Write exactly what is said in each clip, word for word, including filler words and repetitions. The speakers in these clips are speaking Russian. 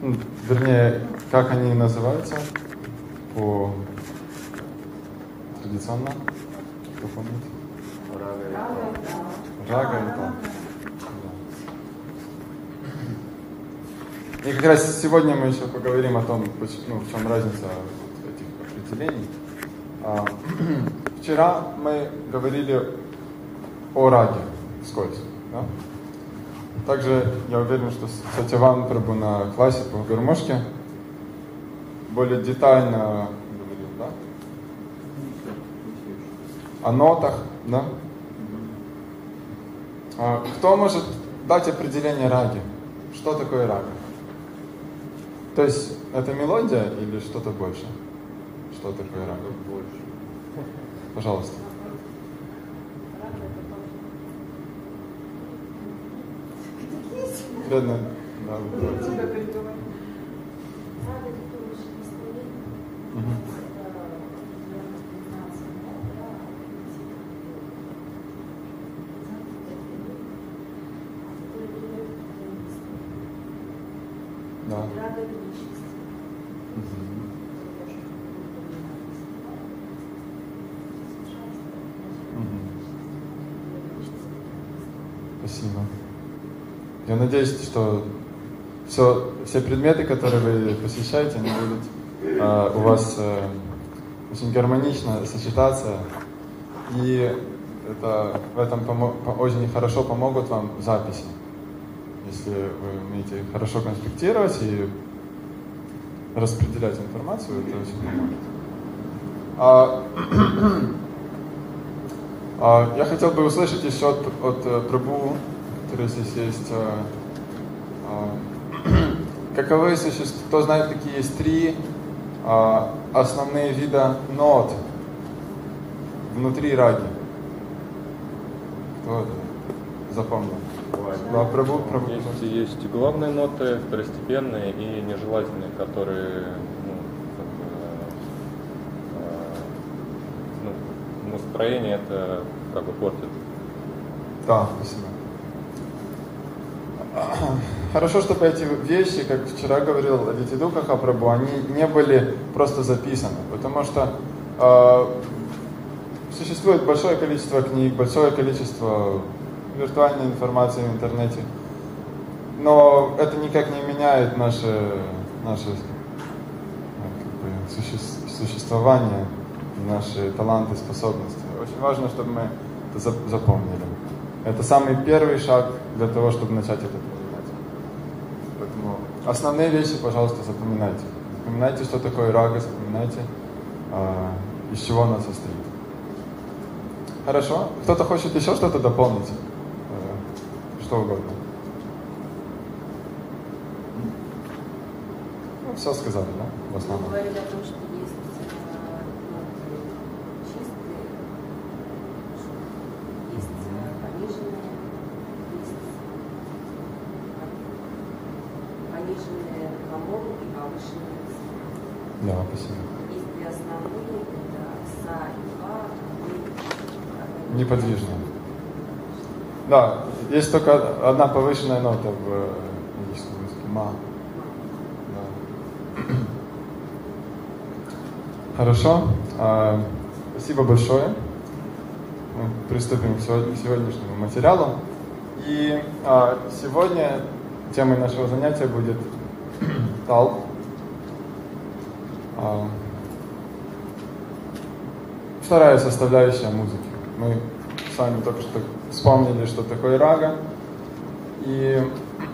вернее, как они называются по традиционно? Кто помнит? Рага и тал. И как раз сегодня мы еще поговорим о том, ну, в чем разница вот этих определений. А, вчера мы говорили о раге вскользь. Да? Также я уверен, что Сатьяван Прабху на классе по гармошке более детально говорил, да? О нотах, да? А, кто может дать определение раги? Что такое рага? То есть это мелодия или что-то больше? Что такое рага? Больше. Пожалуйста. Бедно. Да, угу. Да. Спасибо. Я надеюсь, что все, все предметы, которые вы посещаете, они будут э, у вас э, очень гармонично сочетаться. И это, в этом помо- очень хорошо помогут вам в записи. Если вы умеете хорошо конспектировать и распределять информацию, это очень поможет. А, а, я хотел бы услышать еще от, от Прабху, который здесь есть, а, а, каковы существуют, кто знает, какие есть три а, основные вида нот внутри раги? Кто это запомнил? Да, Прабху, Прабху. Есть, есть главные ноты, второстепенные и нежелательные, которые ну, как бы, э, ну, настроение это как бы портит. Да, спасибо. Хорошо, чтобы эти вещи, как вчера говорил Адитидукаха Прабху, они не были просто записаны, потому что э, существует большое количество книг, большое количество виртуальной информации в интернете, но это никак не меняет наше, наше как бы, существование, наши таланты, способности. Очень важно, чтобы мы это запомнили. Это самый первый шаг для того, чтобы начать это применять. Поэтому основные вещи, пожалуйста, запоминайте. Запоминайте, что такое рага, запоминайте, э, из чего она состоит. Хорошо? Кто-то хочет еще что-то дополнить? Э, что угодно. Ну, все сказали, да? В основном. Вы говорили о том, что есть чистые, есть пониженные, есть пониженные гаммон и повышенные. Да, спасибо. Есть две основные, это са и ва, и неподвижно. Да, есть только одна повышенная нота в ведическом языке. Ма. Да. Хорошо. А, спасибо большое. Мы приступим к сегодняшнему материалу. И а, сегодня темой нашего занятия будет тал. А, вторая составляющая музыки. Мы с вами только что вспомнили, что такое рага. И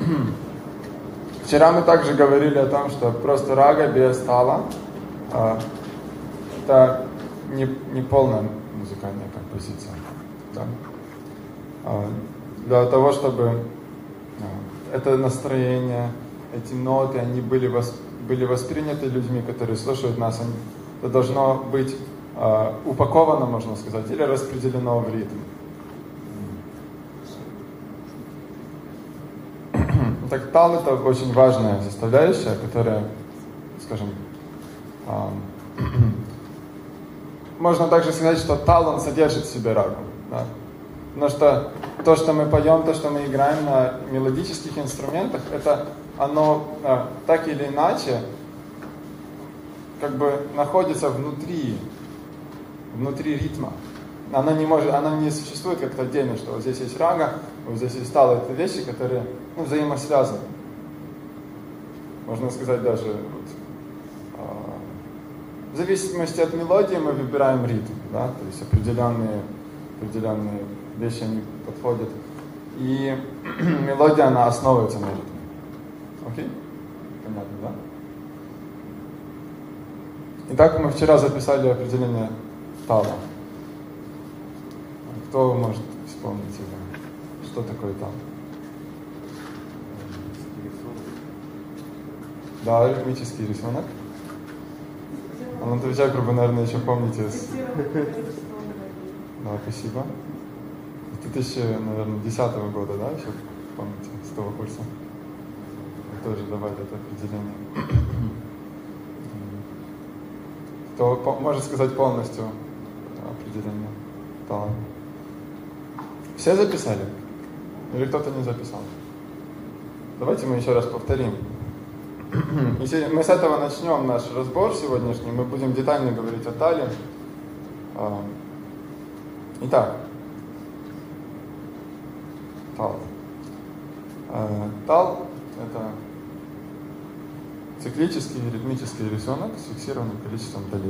вчера мы также говорили о том, что просто рага без тала а, это не, не полная музыкальная композиция. Да? А, для того, чтобы а, это настроение, эти ноты, они были, восп, были восприняты людьми, которые слушают нас, они, это должно быть а, упаковано, можно сказать, или распределено в ритм. Так, тал это очень важная составляющая, которая, скажем, а, можно также сказать, что тал он содержит в себе рагу. Да? Потому что то, что мы поем, то, что мы играем на мелодических инструментах, это оно э, так или иначе как бы находится внутри, внутри ритма. Она не может, она не существует как-то отдельно, что вот здесь есть рага, вот здесь есть тала. Это вещи, которые ну, взаимосвязаны. Можно сказать даже, вот, э, в зависимости от мелодии мы выбираем ритм, да, то есть определенные, определенные вещи они подходят. И мелодия, она основывается на ритме. Окей? Понятно, да? Итак, мы вчера записали определение тала. Кто может вспомнить его? Что такое тал? Да, ритмический рисунок. Анатолий Чакру вы, наверное, еще помните. С... Да, спасибо. две тысячи десятого года, да, еще помните, с того курса? Вы тоже давали это определение. Кто может сказать полностью определение тала? Все записали? Или кто-то не записал? Давайте мы еще раз повторим. Если мы с этого начнем наш разбор сегодняшний, мы будем детально говорить о тале. Итак, тал. Тал – это циклический ритмический рисунок с фиксированным количеством долей.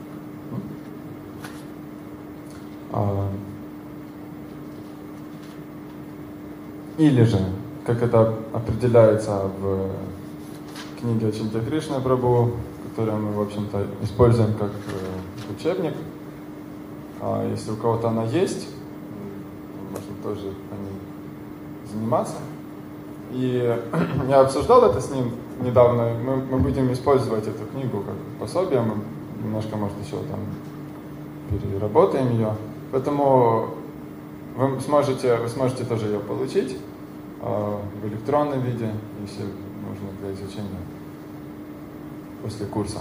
Или же, как это определяется в книге Ачинтья Кришна Прабху, которую мы, в общем-то, используем как учебник. А если у кого-то она есть, можно тоже по ней заниматься. И я обсуждал это с ним недавно. Мы, мы будем использовать эту книгу как пособие. Мы немножко, может, еще там переработаем ее. Поэтому вы сможете, вы сможете тоже ее получить э, в электронном виде, если нужно для изучения после курса.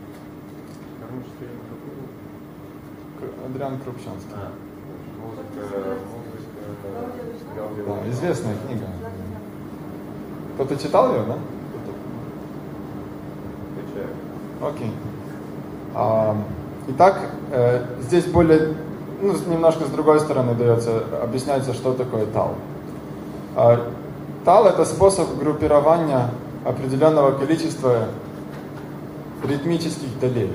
Адриан Крупчанский. А, музыка, музыка, да, известная книга. Кто-то читал ее, да? Окей. А, итак, э, здесь более, ну, немножко с другой стороны дается, объясняется, что такое тал. А, тал – это способ группирования определенного количества ритмических долей.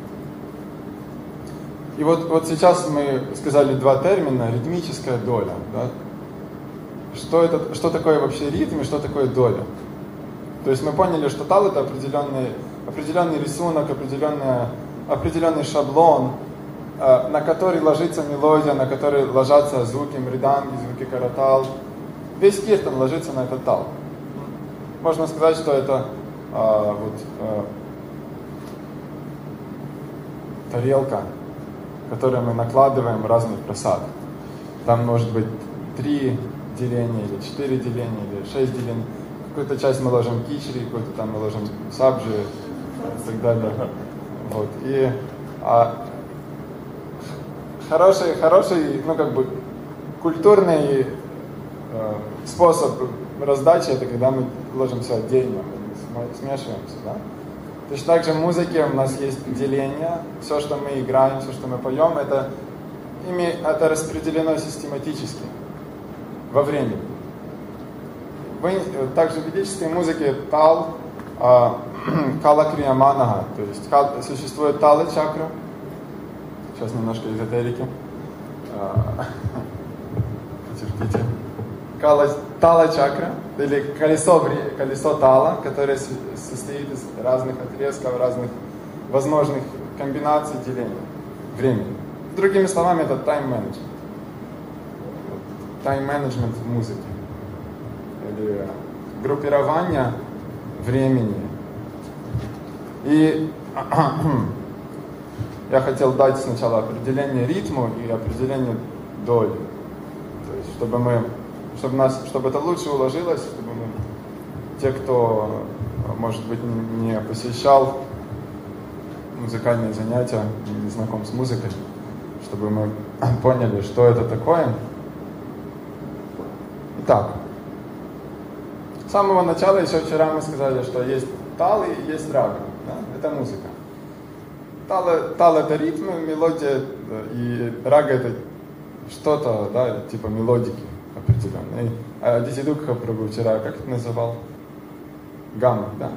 И вот, вот сейчас мы сказали два термина: ритмическая доля. Да? Что, это, что такое вообще ритм и что такое доля? То есть мы поняли, что тал – это определенный, определенный рисунок, определенный, определенный шаблон, э, на который ложится мелодия, на который ложатся звуки мриданги, звуки каратал. Весь киртан ложится на этот тал. Можно сказать, что это э, вот, э, тарелка, которые мы накладываем разных просад. Там может быть три деления, или четыре деления, или шесть делений. Какую-то часть мы ложим кичри, какую-то там мы ложим сабджи и так далее. Вот. И а, хороший, хороший, ну как бы культурный э, способ раздачи — это когда мы ложим все отдельно, мы смешиваемся, да? Точно так же в музыке у нас есть деление. Все, что мы играем, все, что мы поем, это, это распределено систематически во времени. В, также в ведической музыке тал, э, кала крияманага, то есть кал, существует тала чакра. Сейчас немножко эзотерики. Потерпите. Кала, тала чакра, или колесо, колесо тала, которое состоит из разных отрезков, разных возможных комбинаций деления времени. Другими словами, это тайм-менеджмент. Тайм-менеджмент в музыке. Или группирование времени. И я хотел дать сначала определение ритму и определение доли. То есть, чтобы мы Чтобы, нас, чтобы это лучше уложилось, чтобы мы, те, кто, может быть, не посещал музыкальные занятия, не знаком с музыкой, чтобы мы поняли, что это такое. Итак, С самого начала, еще вчера мы сказали, что есть тал и есть рага. Да? Это музыка. Тал, тал это ритм, мелодия, и рага это что-то, да, типа мелодики определенной. А Дисидукха Прабху вчера, как это называл? Гамма, да?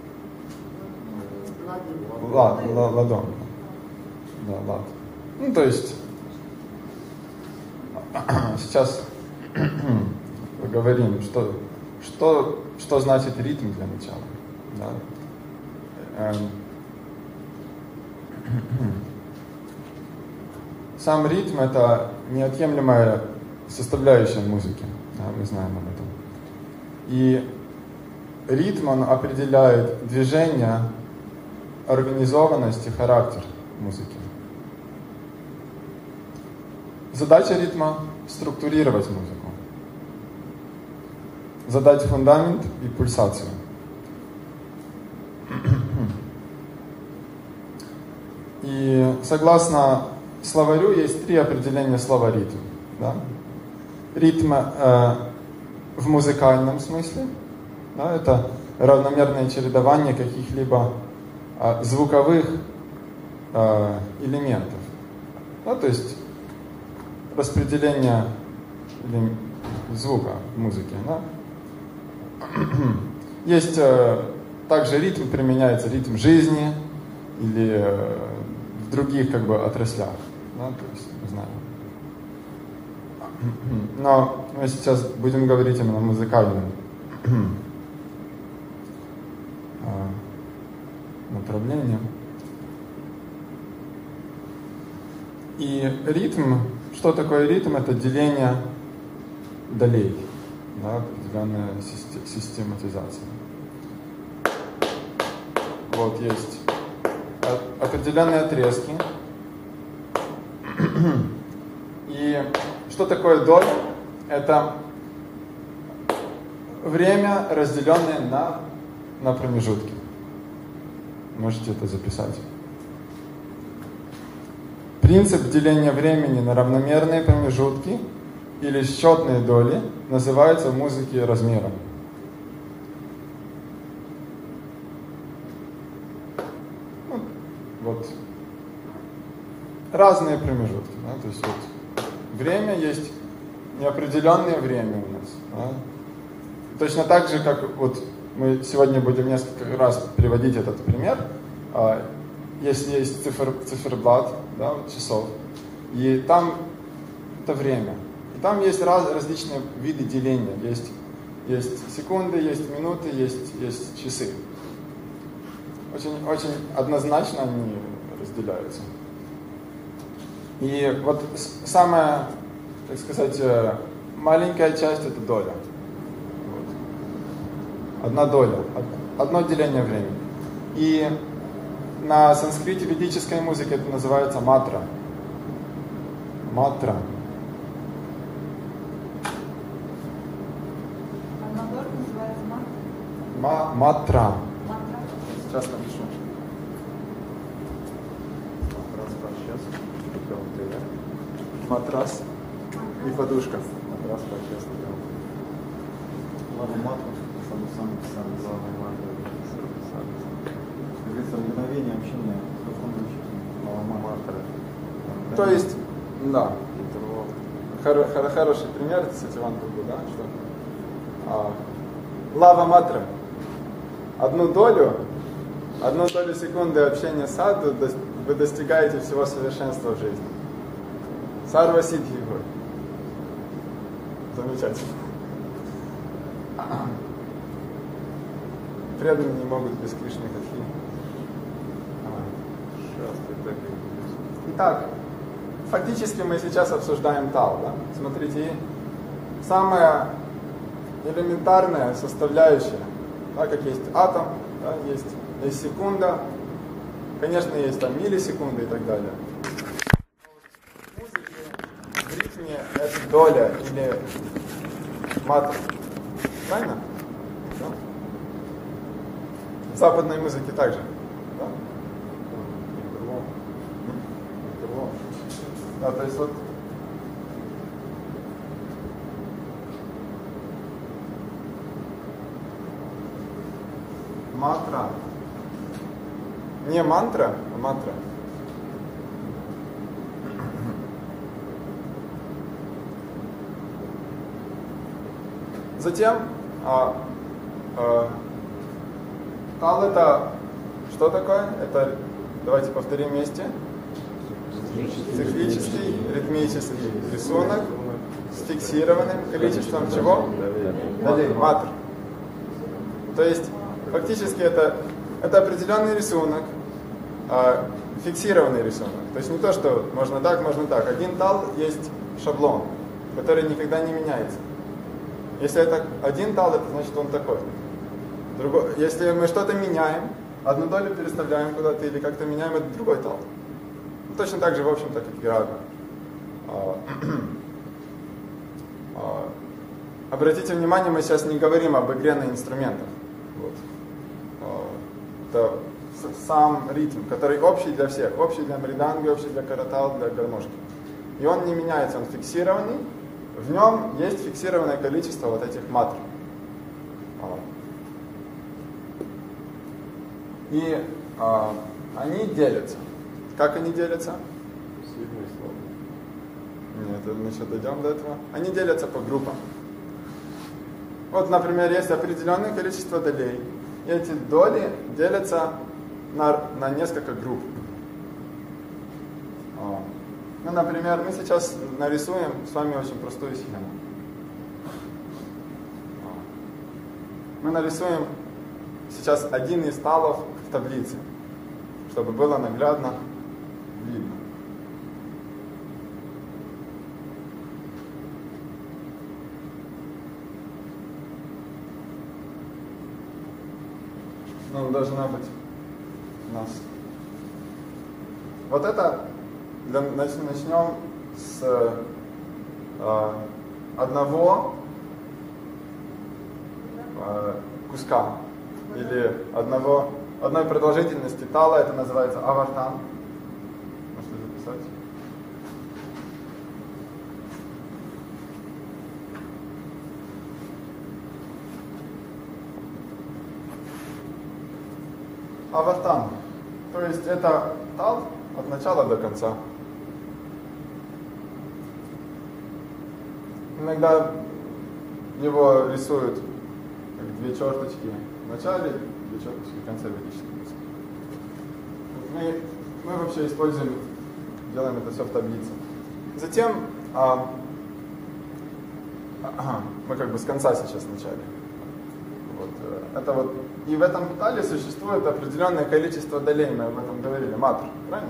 Лад, лад, ладон. Да, лад. Ну, то есть, сейчас поговорим, что, что, что значит ритм для начала. Да? Сам ритм — это неотъемлемая составляющая музыки, да, мы знаем об этом. И ритм, он определяет движение, организованность и характер музыки. Задача ритма — структурировать музыку, задать фундамент и пульсацию. И согласно словарю есть три определения слова ритм. Да? Ритм э, в музыкальном смысле, да, это равномерное чередование каких-либо э, звуковых э, элементов. Да, то есть распределение звука в музыке. Да? Есть э, также ритм, применяется ритм жизни или э, в других как бы отраслях. Да, то есть, не знаю. Но мы сейчас будем говорить именно о музыкальном направлении. И ритм, что такое ритм? Это деление долей, да, определенная систематизация. Вот есть определенные отрезки. И что такое доля? Это время, разделенное на, на промежутки. Можете это записать. Принцип деления времени на равномерные промежутки или счетные доли называется в музыке размером. Ну, вот. Разные промежутки. Да? То есть вот время есть неопределенное время у нас. Да? Точно так же, как вот мы сегодня будем несколько раз приводить этот пример. Если есть цифр, циферблат, да, часов, и там это время. И там есть раз, различные виды деления. Есть, есть секунды, есть минуты, есть, есть часы. Очень, очень однозначно они разделяются. И вот самая, так сказать, маленькая часть — это доля. Вот. Одна доля, одно деление времени. И на санскрите ведической музыке это называется матра. Матра. А набор называется матра? Ма- матра. Матра. Сейчас напишу. Матрас и подушка. Матрас по-честному. Лава матра, сам сам писали, лава матра. Говорится, мгновение общения с духовным учителем. Лава матра. То есть, да. Хор- хор- хороший пример, это Сативан Прабху, да? Что? А, лава матра. Одну долю, одну долю секунды общения с саду вы достигаете всего совершенства в жизни. Сарва Сидхи. Замечательно. Преданные не могут без Кришны Катхи. Итак, фактически мы сейчас обсуждаем тал. Да? Смотрите, самая элементарная составляющая, да, как есть атом, да, есть, есть секунда, конечно, есть там миллисекунды и так далее. В ритме это доля или матра. Правильно? Да? В западной музыке также. Да? Да, то есть вот матра. Не мантра, а матра. Затем а, а, тал это что такое? Это, давайте повторим вместе. Циклический, ритмический рисунок с фиксированным количеством чего? Долей, матр. То есть фактически это, это определенный рисунок, а, фиксированный рисунок. То есть не то, что можно так, можно так. Один тал есть шаблон, который никогда не меняется. Если это один тал, это значит он такой. Другой, если мы что-то меняем, одну долю переставляем куда-то или как-то меняем, это другой тал. Ну, точно так же, в общем-то, как и рага. А, а, обратите внимание, мы сейчас не говорим об игре на инструментах. Вот. А, это сам ритм, который общий для всех. Общий для мриданги, общий для каратал, для гармошки. И он не меняется, он фиксированный. В нем есть фиксированное количество вот этих матр. И а, они делятся. Как они делятся? Сильный и слабый. Нет, мы еще дойдем до этого. Они делятся по группам. Вот, например, есть определенное количество долей. И эти доли делятся на, на несколько групп. А. Ну, например, мы сейчас нарисуем с вами очень простую схему. Мы нарисуем сейчас один из талов в таблице, чтобы было наглядно видно. Ну, должна быть у нас. Вот это, для, начнем с э, одного э, куска или одного, одной продолжительности тала, это называется авартан. Можете записать. Авартан. То есть это тал от начала до конца. Иногда его рисуют как две черточки в начале, две черточки в конце ведической музыки. Мы, мы вообще используем, делаем это все в таблице. Затем а, а, мы как бы с конца сейчас начали. Вот, это вот, и в этом тале существует определенное количество долей, мы об этом говорили, матр, правильно?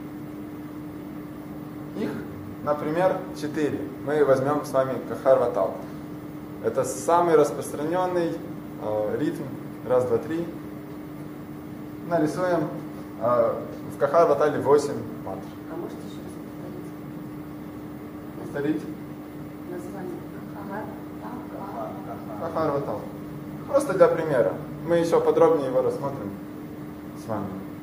Их, например, четыре. Мы возьмем с вами кахар-ватал. Это самый распространенный э, ритм. Раз, два, три. Нарисуем э, в кахар-ватале восемь матр. А можете еще раз Повторить? повторить? Название кахар. Кахар-ватал. Просто для примера. Мы еще подробнее его рассмотрим с вами.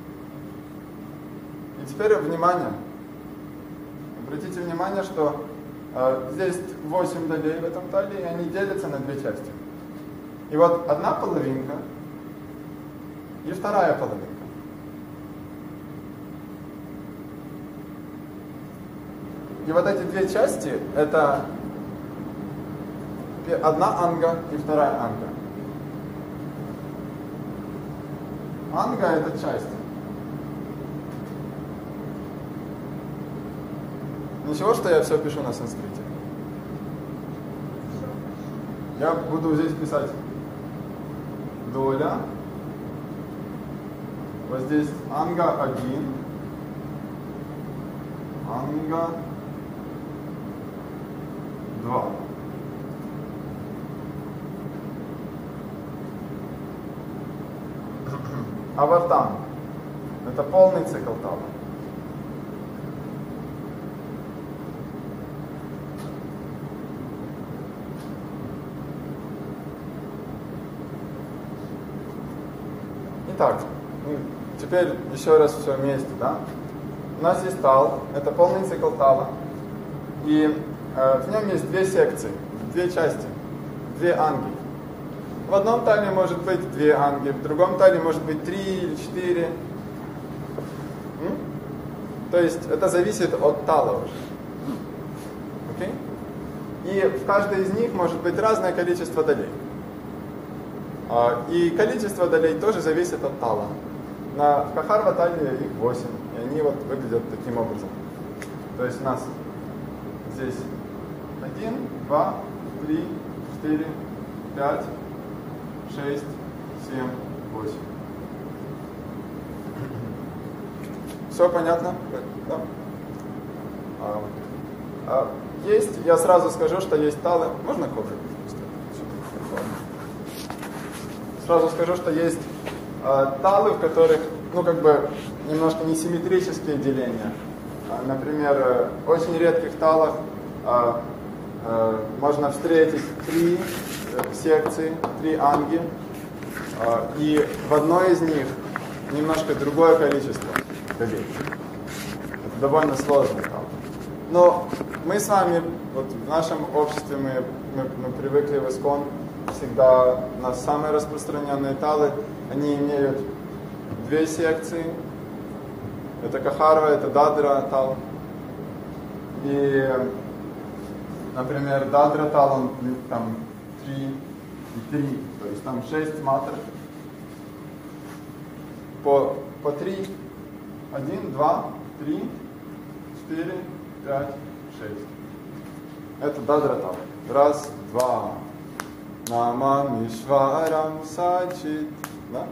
И теперь внимание. Обратите внимание, что э, здесь восемь долей в этом тале, и они делятся на две части. И вот одна половинка и вторая половинка. И вот эти две части, это одна анга и вторая анга. Анга — это часть. Ничего, что я все пишу на санскрите. Я буду здесь писать доля. Вот здесь анга один. Анга два. Авартан. Это полный цикл тала. Итак, теперь еще раз все вместе, да? У нас есть тал, это полный цикл тала. И э, в нем есть две секции, две части, две анги. В одном тале может быть две анги, в другом тале может быть три или четыре. М? То есть это зависит от тала уже. Окей? И в каждой из них может быть разное количество долей. И количество долей тоже зависит от тала. На Кахарва тале их восемь, и они вот выглядят таким образом. То есть у нас здесь один, два, три, четыре, пять, шесть, семь, восемь. Все понятно? Да? А, а, есть, я сразу скажу, что есть талы. Можно кофе? Сразу скажу, что есть а, талы, в которых, ну, как бы, немножко несимметрические деления. А, например, в очень редких талах а, а, можно встретить три секции, три анги, а, и в одной из них немножко другое количество долей. Это довольно сложный тал. Но мы с вами, вот в нашем обществе, мы, мы, мы привыкли в Искон, всегда у нас самые распространенные талы, они имеют две секции. Это Кахарва, это Дадра тал. И, например, Дадра тал, он там три и три, то есть там шесть матр. По, по три. Один, два, три, четыре, пять, шесть. Это Дадра тал. Раз, два. Намам Ишварам Сачит. Да?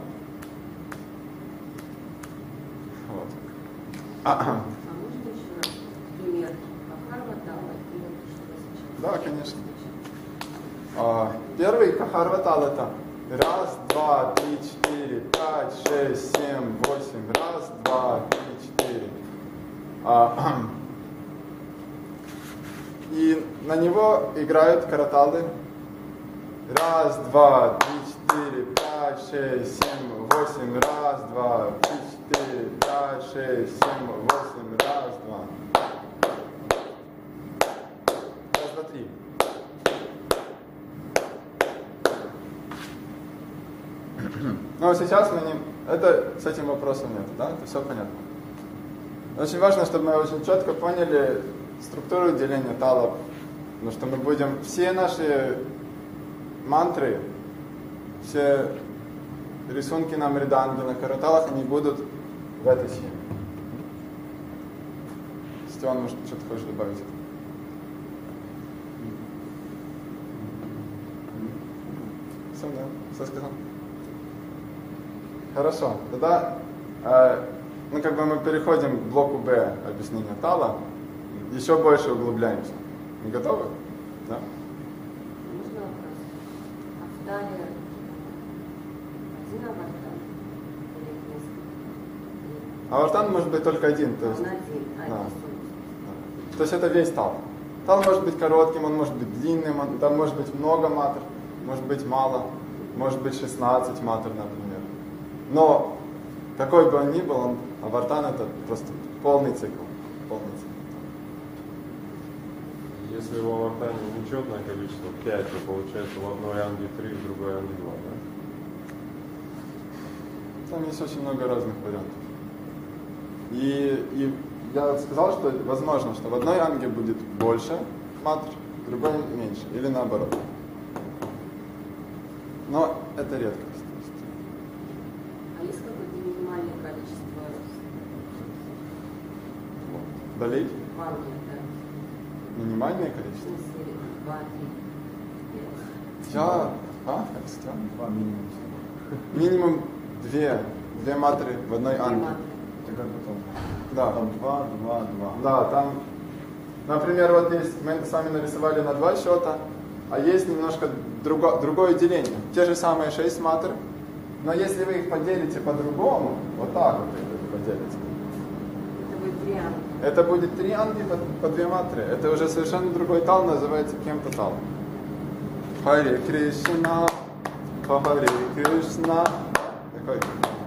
Вот. А можно еще раз пример Кахарва тала и вот что вы сейчас? Да, конечно. А, первый Кахарва тал это раз, два, три, четыре, пять, шесть, семь, восемь. Раз, два, три, четыре. А, и на него играют караталы. Раз, два, три, четыре, пять, шесть, семь, восемь. Раз, два, три, четыре, пять, шесть, семь, восемь. Раз, два. Раз, два, три. Но сейчас мы не... Это с этим вопросом нет, да? Это все понятно. Очень важно, чтобы мы очень четко поняли структуру деления талов. Потому что мы будем... Все наши мантры, все рисунки на мриданге, на караталах, они будут в этой схеме. Степан, может, что-то хочешь добавить? Все, да? Все сказал? Хорошо. Тогда э, ну, как бы мы переходим к блоку Б объяснения тала, еще больше углубляемся. Мы готовы? Да? Можно вопрос? А в тале один авартан или несколько? Авартан может быть только один. То есть, Он один, а да. это сумма. То есть это весь тал. Тал может быть коротким, он может быть длинным, он, там может быть много матр, может быть мало, может быть шестнадцать матр, например. Но какой бы он ни был, он, авартан это просто полный цикл. Полный цикл. Если в авартане нечетное количество пять, то получается в одной анге три, в другой анге два, да? Там есть очень много разных вариантов. И, и я сказал, что возможно, что в одной анге будет больше матр, в другой меньше, или наоборот. Но это редкость. А есть какое-то минимальное количество Долей? в анге, да? Минимальное В количество? смысле, два, три, пять. Я... А? Как сказал? Два минимум. Минимум две, две матры в одной Три анге. матры. Это как потом? Да. Там два, два, два. Да, там, например, вот здесь мы с вами нарисовали на два счета, а есть немножко друго, другое деление. Те же самые шесть матр, но если вы их поделите по-другому, вот так вот их поделите, Это будет три анги. это будет три анги по, по две матры. Это уже совершенно другой тал, называется кем-то тал. Харе Кришна, Харе Кришна. Такой.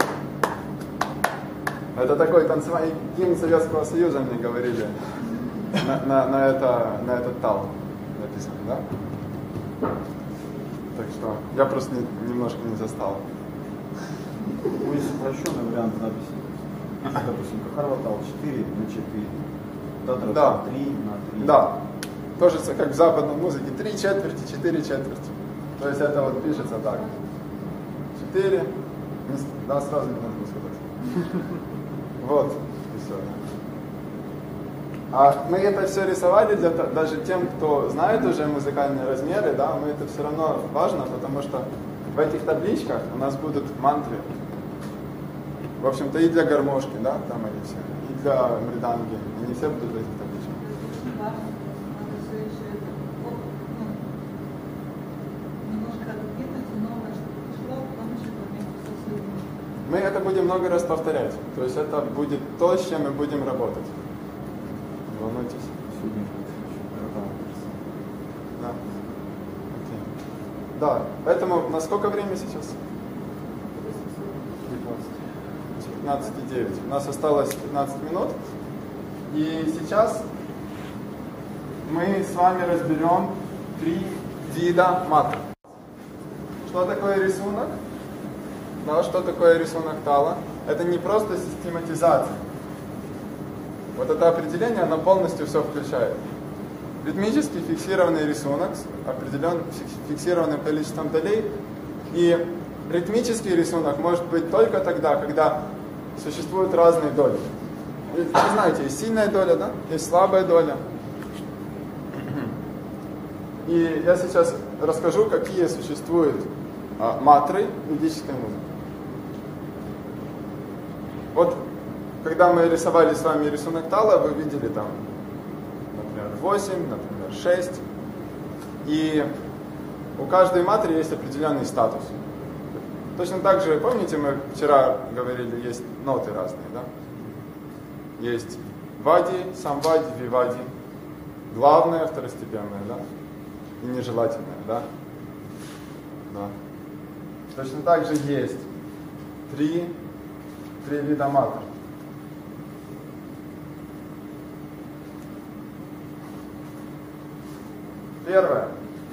Это такой танцевальный гимн Советского Союза, мне говорили. На, на, на, это, на этот тал написано, да? Так что я просто не, немножко не застал. Ну, есть упрощенный вариант записи. Если, допустим, Кахарватал четыре на четыре, Татра Да. три на три. Да. Тоже как в западной музыке. Три четверти, четыре четверти. То есть это вот пишется так. Четыре. Да, сразу не надо сказать. Вот. И все. А мы это все рисовали для, даже тем, кто знает уже музыкальные размеры, да, мы это все равно важно, потому что в этих табличках у нас будут мантры. В общем-то и для гармошки, да, там они все, и для мриданги, они все будут в этих табличках. Мы это будем много раз повторять, то есть это будет то, с чем мы будем работать. Не волнуйтесь. Сегодня будет Да. Окей. Да, поэтому на сколько времени сейчас? пятнадцать и девять. У нас осталось пятнадцать минут. И сейчас мы с вами разберем три вида матр. Что такое рисунок? Да, что такое рисунок тала? Это не просто систематизация. Вот это определение, оно полностью все включает. Ритмически фиксированный рисунок с определенным фиксированным количеством долей. И ритмический рисунок может быть только тогда, когда существуют разные доли. Вы знаете, есть сильная доля, да? Есть слабая доля. И я сейчас расскажу, какие существуют а, матры в ведической музыке. Вот, когда мы рисовали с вами рисунок тала, вы видели там, например, восемь, например, шесть. И у каждой матры есть определенный статус. Точно так же, помните, мы вчера говорили, есть ноты разные, да? Есть вади, самвади, вивади. Главное, второстепенное, да? И нежелательное, да? Да. Точно так же есть три, три вида матр. Первое.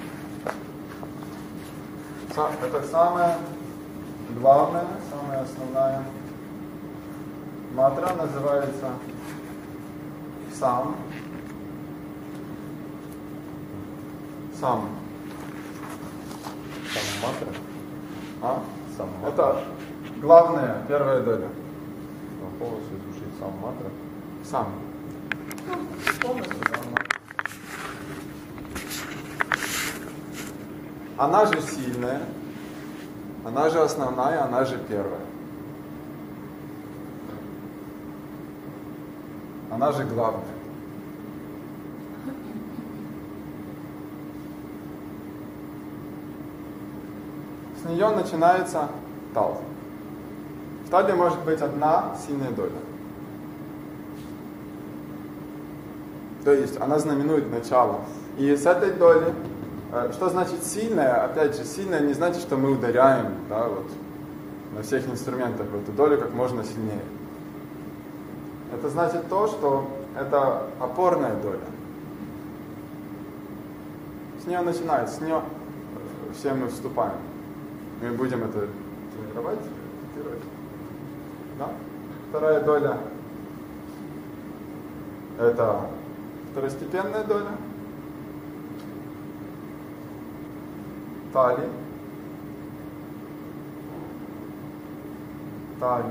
Это самое главная, самая основная матра, называется сам. Сам. Сам матра? А? Сам матра. Это главная, первая доля. Полностью звучит сам матра. Сам. Она же сильная, она же основная, она же первая. Она же главная. С нее начинается тал. В тале может быть одна сильная доля. То есть она знаменует начало. И с этой доли, что значит сильная? Опять же, сильная не значит, что мы ударяем, да, вот, на всех инструментах в эту долю как можно сильнее. Это значит то, что это опорная доля. С нее начинается, с нее все мы вступаем. Мы будем это тренировать, репетировать. Да? Вторая доля — это второстепенная доля. Тали. Тали.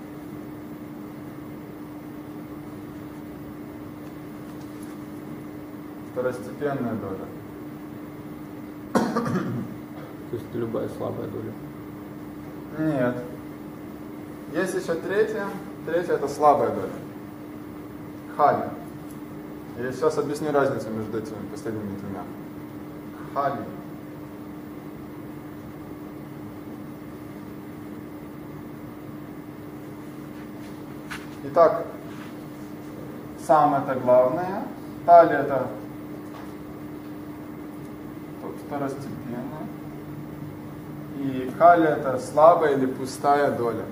Второстепенная доля. То есть любая слабая доля. Нет. Есть еще третья. Третья — это слабая доля. Хали. Я сейчас объясню разницу между этими последними двумя. Хали. Итак, сам это главное. Тали это второстепенная. И хали это слабая или пустая доля.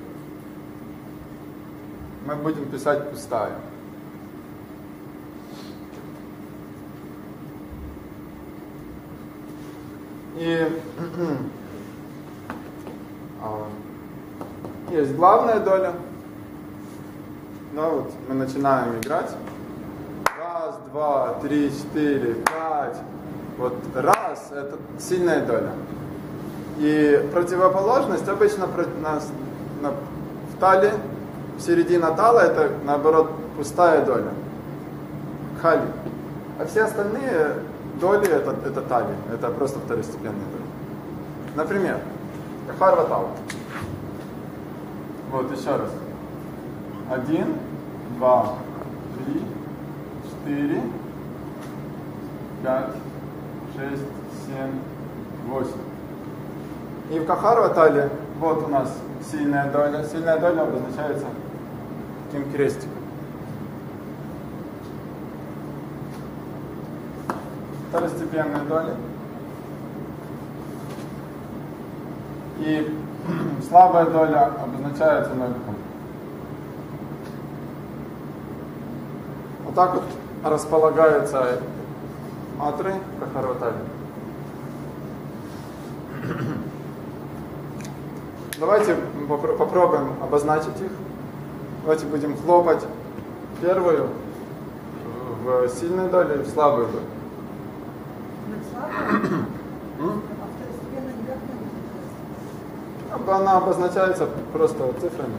Мы будем писать пустая. И есть главная доля. Ну вот мы начинаем играть. Раз, два, три, четыре, пять. Вот раз — это сильная доля. И противоположность обычно на, на, в талии, середина тала — это наоборот пустая доля. Хали. А все остальные доли это, это тали, это просто второстепенные доли. Например, кахарва тала. Вот еще раз. Один, два, три, четыре, пять, шесть, семь, восемь. И в кахарва тале вот у нас сильная доля. Сильная доля обозначается таким крестиком. Второстепенные доли. И слабая доля обозначается ноликом. Вот так вот располагаются матры кахарва тале. Давайте попробуем обозначить их. Давайте будем хлопать первую в сильной доле и в слабую долю. Она обозначается просто цифрами.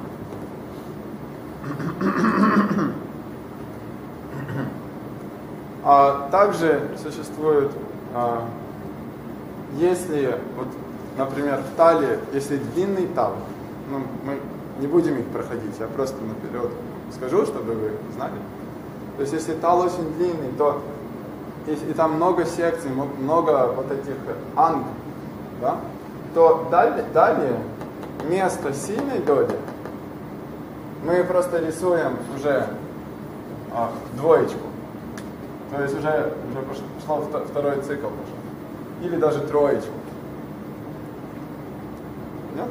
А также существует, а, если, вот, например, в талии, если длинный тал, ну, мы не будем их проходить, я просто наперед скажу, чтобы вы знали. То есть, если тал очень длинный, то и, и там много секций, много вот этих анг, да, то далее, далее вместо сильной доли мы просто рисуем уже а, двоечку. То есть уже, уже пошло второй цикл пошел. Или даже троечку. Нет?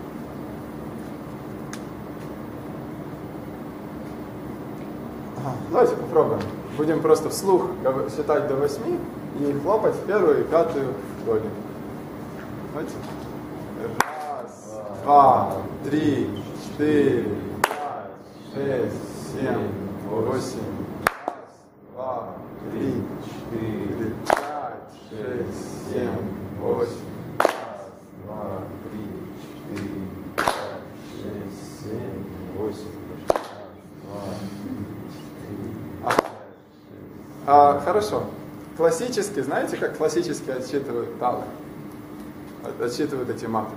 Ага, давайте попробуем. Будем просто вслух считать до восьми и хлопать в первую и пятую доли. Давайте. Раз, два, три, четыре, пять, шесть, семь, восемь. Раз, два, три, четыре, пять, шесть, семь, восемь. Раз, два, три, четыре, пять, шесть, семь, восемь. А, хорошо. Классически, знаете, как классически отсчитывают талы? Отсчитывают эти матры.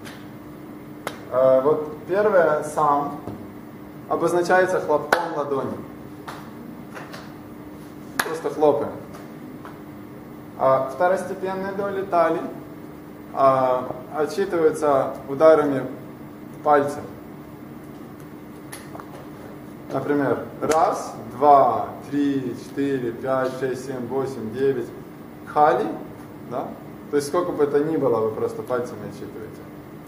А, вот первое сам обозначается хлопком ладони. Просто хлопаем. А второстепенные доли тали а, отсчитываются ударами пальцев. Например, раз, два, три, четыре, пять, шесть, семь, восемь, девять. Хали, да? То есть сколько бы это ни было, вы просто пальцами отсчитываете.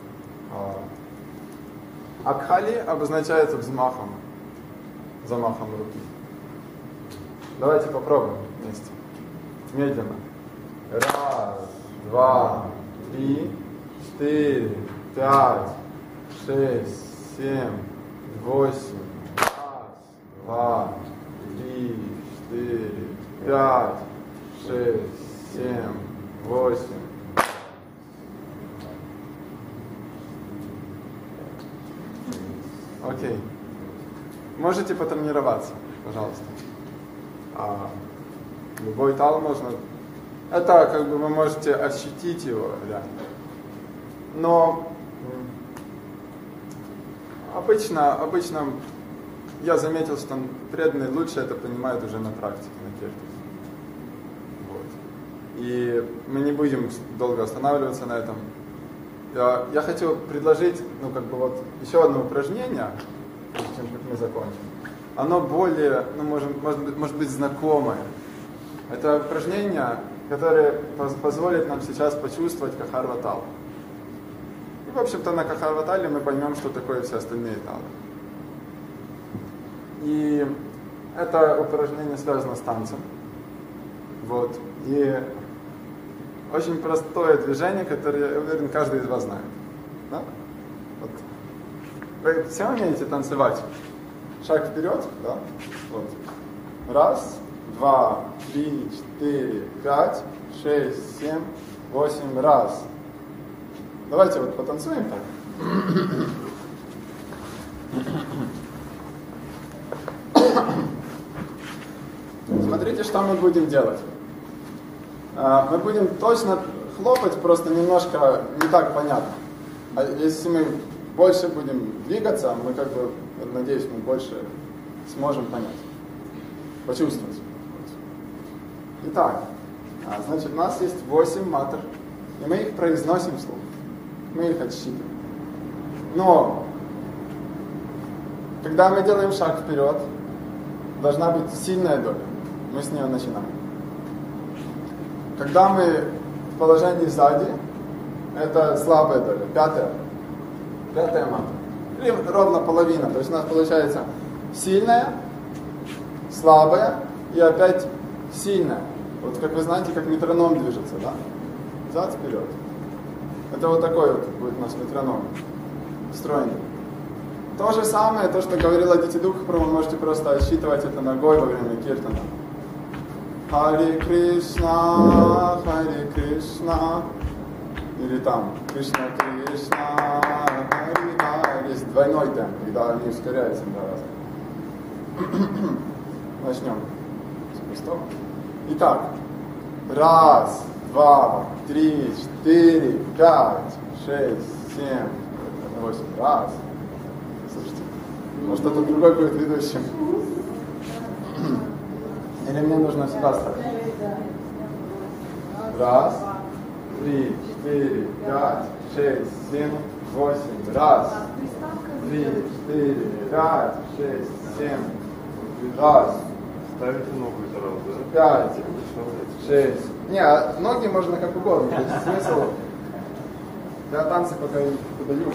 А кхали обозначается взмахом, замахом руки. Давайте попробуем вместе. Медленно. Раз, два, три, четыре, пять, шесть, семь, восемь. Два, три, четыре, пять, шесть, семь, восемь. Окей. Можете потренироваться, пожалуйста. А, любой тал можно. Это как бы вы можете ощутить его реально. Но обычно, обычно я заметил, что преданные лучше это понимают уже на практике, на киртане. Вот. И мы не будем долго останавливаться на этом. Я, я хочу предложить, ну, как бы вот еще одно упражнение, прежде чем как мы закончим. Оно более, ну, может, может, быть, может быть, знакомое. Это упражнение, которое позволит нам сейчас почувствовать кахарва тал. И, в общем-то, на кахарва тале мы поймем, что такое все остальные талы. И это упражнение связано с танцем. Вот. И очень простое движение, которое, я уверен, каждый из вас знает. Да? Вот. Вы все умеете танцевать? Шаг вперед, да? Вот. Раз, два, три, четыре, пять, шесть, семь, восемь, раз. Давайте вот потанцуем так. Смотрите, что мы будем делать. Мы будем точно хлопать, просто немножко не так понятно. А если мы больше будем двигаться, мы как бы, надеюсь, мы больше сможем понять, почувствовать. Итак, значит, у нас есть восемь матр, и мы их произносим вслух. Мы их отсчитываем. Но, когда мы делаем шаг вперед, должна быть сильная доля. Мы с нее начинаем. Когда мы в положении сзади, это слабая доля, пятая. Пятая матра. Или ровно половина. То есть у нас получается сильная, слабая и опять сильная. Вот как вы знаете, как метроном движется, да? Взад, вперед. Это вот такой вот будет у нас метроном встроенный. То же самое, то, что говорила Дитидуха, вы можете просто отсчитывать это ногой во время киртана. Харе Кришна, Харе Кришна. Или там Кришна Кришна, Харе Харе. Есть двойной темп, когда они ускоряются два раза. Начнем с простого. Итак, раз, два, три, четыре, пять, шесть, семь, восемь. Раз. Слушайте, может кто-то другой будет ведущим. Или мне нужно сюда ставить? Раз, три, четыре, пять, шесть, семь, восемь. Раз, три, четыре, пять, шесть, семь. Раз. Ставите ногу сразу, Пять, шесть. Не, а ноги можно как угодно. То есть смысл. Я танцы пока не подаю.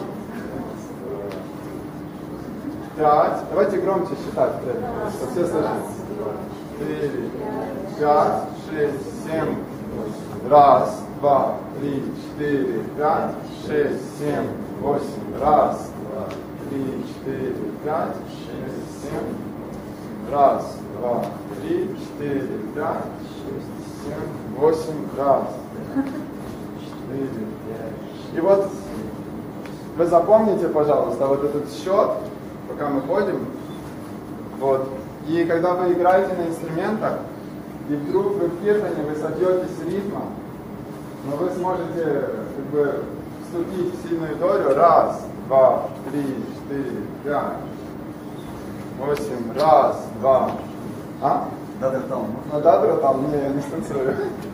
Пять. Давайте громче считать, чтобы все слышали. Четыре, пять, шесть, семь. Раз, два, три, четыре, пять, шесть, семь, восемь. Раз, два, три, четыре, пять, шесть, семь. Раз, два, три, четыре, пять, шесть, семь, восемь. Раз, четыре, пять. И вот вы запомните, пожалуйста, вот этот счет, пока мы ходим. Вот. И когда вы играете на инструментах, и вдруг вы в киртане, вы собьетесь с ритма, но вы сможете как бы вступить в сильную долю. Раз, два, три, четыре, пять, восемь. Раз, два. А? Дадратал. На дадратал? Не, я не станцую.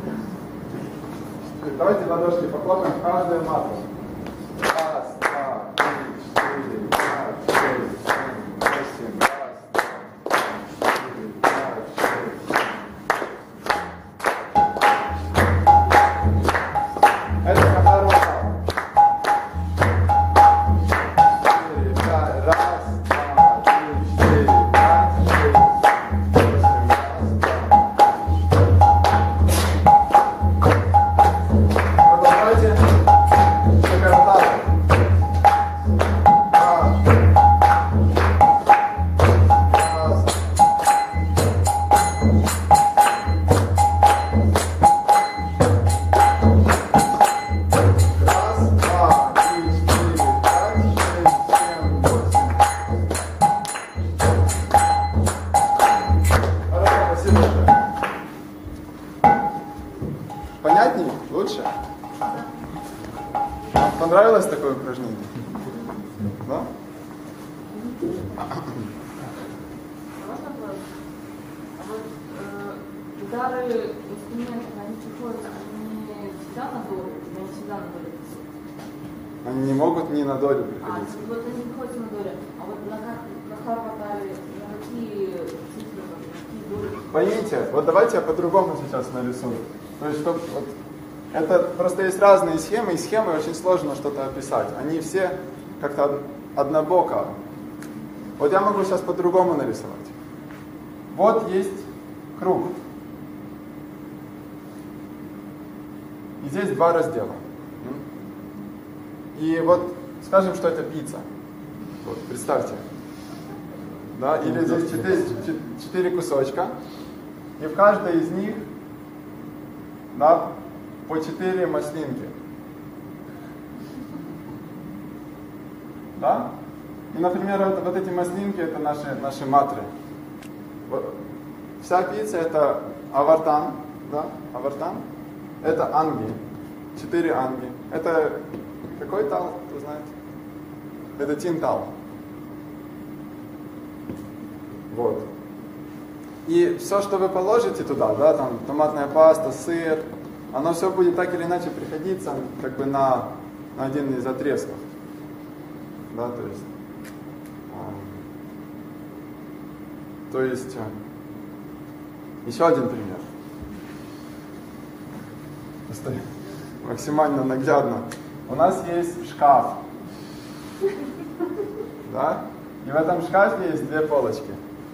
Давайте ладошки похлопаем каждую матру. Раз, два, три, четыре, пять, шесть, семь, восемь. Понятнее? Лучше? Вам понравилось такое упражнение? Да? Можно вопрос? А вот э, удары инструмента, они приходят не всегда на долю, не всегда на долю. Они не могут ни на долю А, приходить. вот они приходят на долю. А вот на как на Харватале, на какие цифры, на какие доли? Поймите, вот давайте я по-другому сейчас нарисую. То есть, чтоб, вот, это просто есть разные схемы, и схемы очень сложно что-то описать. Они все как-то однобоко. Вот я могу сейчас по-другому нарисовать. Вот есть круг. И здесь два раздела. И вот скажем, что это пицца. Вот, представьте. Да? Или здесь четыре, четыре кусочка. И в каждой из них, да, по четыре маслинки. Да? И, например, вот, вот эти маслинки это наши, наши матры. Вот. Вся пицца это авартан, да? Авартан. Это анги. Четыре анги. Это какой тал, кто знает? Это тинтал. Вот. И все, что вы положите туда, да, там томатная паста, сыр, оно все будет так или иначе приходиться как бы на, на один из отрезков. Да, то есть. Э, то есть. Э, еще один пример. Просто максимально наглядно. У нас есть шкаф. Да? И в этом шкафе есть две полочки.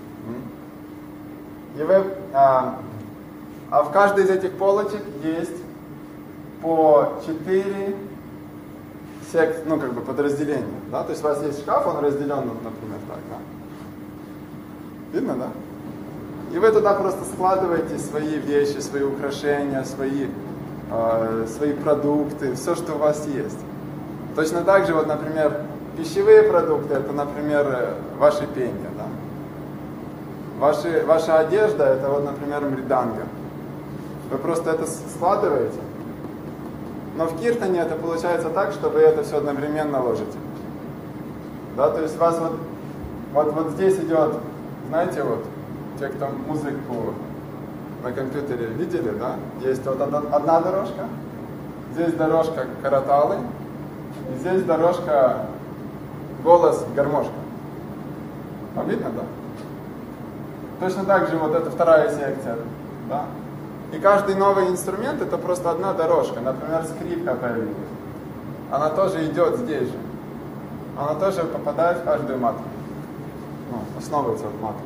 И вы, а, а в каждой из этих полочек есть по четыре сек, ну, как бы подразделения. Да? То есть у вас есть шкаф, он разделен, например, так. Да? Видно, да? И вы туда просто складываете свои вещи, свои украшения, свои, э, свои продукты, все, что у вас есть. Точно так же, вот, например, пищевые продукты, это, например, ваши пенья, да? Ваши, ваша одежда, это вот, например, мриданга. Вы просто это складываете. Но в киртане это получается так, что вы это все одновременно ложите. Да, то есть у вас вот, вот, вот здесь идет, знаете, вот, те, кто музыку на компьютере видели, да, есть вот одна, одна дорожка, здесь дорожка караталы, и здесь дорожка голос гармошка. Вам видно, да? Точно так же вот эта вторая секция, да? И каждый новый инструмент это просто одна дорожка. Например, скрипка появилась. Она тоже идет здесь же. Она тоже попадает в каждую матру. Ну, основывается от матры.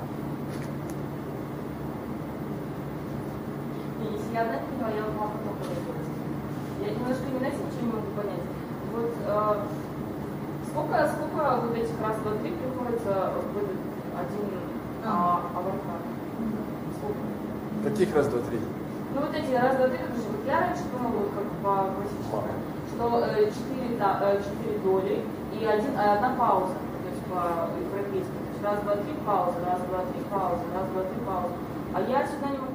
Я одна не поняла, я могу попробовать. Я немножко не знаете, ничего не могу понять. Вот э, сколько, сколько вот этих раз, два, три приходится в этот один а, аватар? Сколько? Каких раз, два, три? Ну вот эти раз, два, три, это же вот я раньше думала, вот как по классическому, что э, четыре, да, э, четыре доли и один, э, одна пауза, то есть по европейскому. То есть раз, два, три, пауза, раз, два, три, пауза, раз, два, три, пауза. А я сюда не могу